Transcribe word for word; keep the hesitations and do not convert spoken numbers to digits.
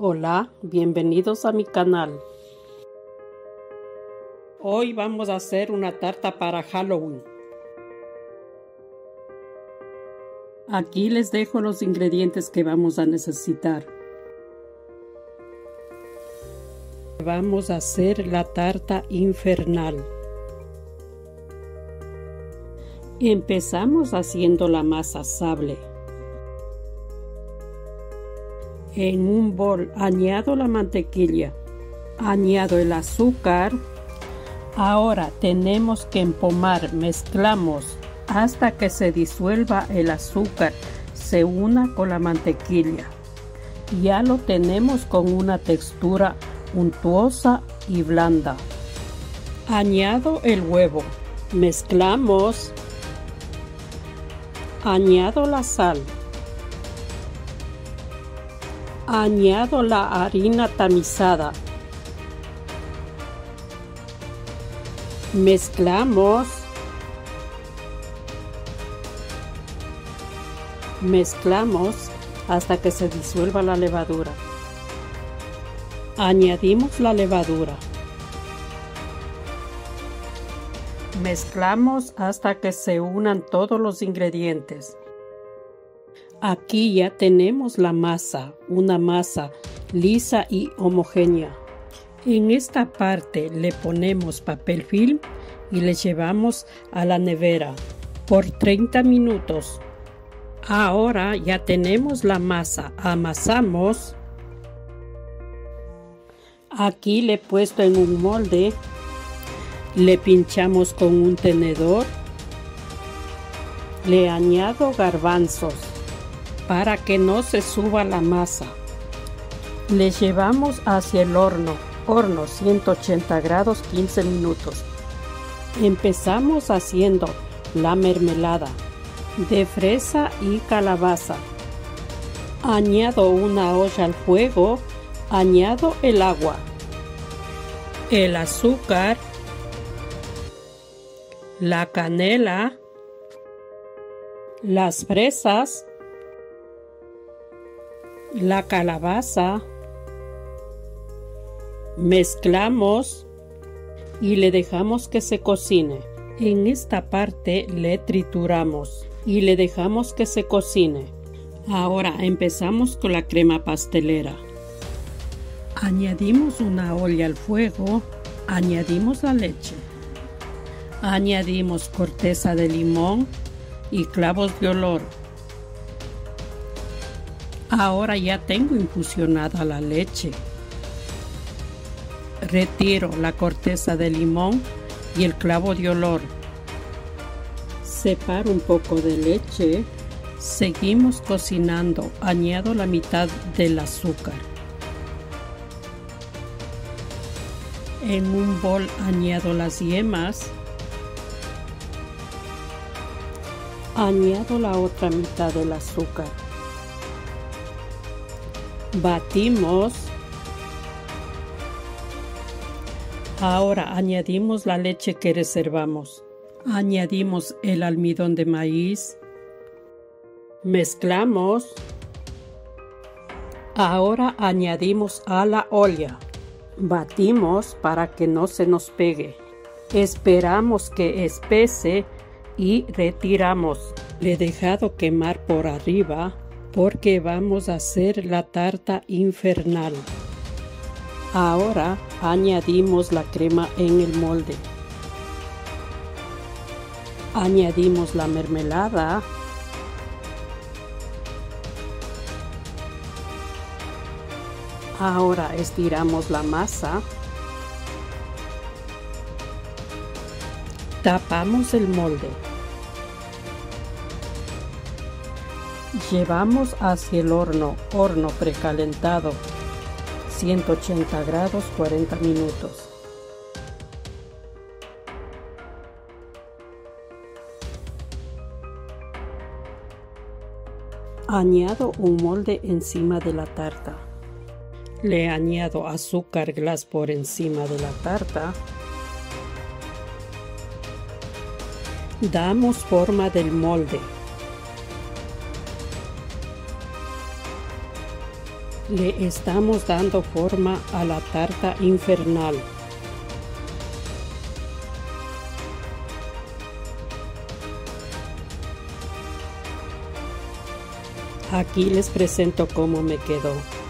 Hola, bienvenidos a mi canal. Hoy vamos a hacer una tarta para Halloween. Aquí les dejo los ingredientes que vamos a necesitar. Vamos a hacer la tarta infernal. Empezamos haciendo la masa sable. En un bol añado la mantequilla, añado el azúcar. Ahora tenemos que empomar, mezclamos hasta que se disuelva el azúcar, se una con la mantequilla. Ya lo tenemos con una textura untuosa y blanda. Añado el huevo, mezclamos. Añado la sal. Añado la harina tamizada. Mezclamos. Mezclamos hasta que se disuelva la levadura. Añadimos la levadura. Mezclamos hasta que se unan todos los ingredientes. Aquí ya tenemos la masa, una masa lisa y homogénea. En esta parte le ponemos papel film y le llevamos a la nevera por treinta minutos. Ahora ya tenemos la masa, amasamos. Aquí le he puesto en un molde. Le pinchamos con un tenedor. Le añado garbanzos para que no se suba la masa. Le llevamos hacia el horno, horno ciento ochenta grados, quince minutos. Empezamos haciendo la mermelada de fresa y calabaza. Añado una olla al fuego, añado el agua, el azúcar, la canela, las fresas, la calabaza. Mezclamos y le dejamos que se cocine. En esta parte le trituramos y le dejamos que se cocine. Ahora empezamos con la crema pastelera. Añadimos una olla al fuego, añadimos la leche. Añadimos corteza de limón y clavos de olor. Ahora ya tengo infusionada la leche. Retiro la corteza de limón y el clavo de olor. Separo un poco de leche. Seguimos cocinando. Añado la mitad del azúcar. En un bol añado las yemas. Añado la otra mitad del azúcar. Batimos. Ahora añadimos la leche que reservamos. Añadimos el almidón de maíz. Mezclamos. Ahora añadimos a la olla. Batimos para que no se nos pegue. Esperamos que espese y retiramos. Le he dejado quemar por arriba porque vamos a hacer la tarta infernal. Ahora añadimos la crema en el molde. Añadimos la mermelada. Ahora estiramos la masa. Tapamos el molde. Llevamos hacia el horno, horno precalentado, ciento ochenta grados, cuarenta minutos. Añado un molde encima de la tarta. Le añado azúcar glass por encima de la tarta. Damos forma del molde. Le estamos dando forma a la tarta infernal. Aquí les presento cómo me quedó.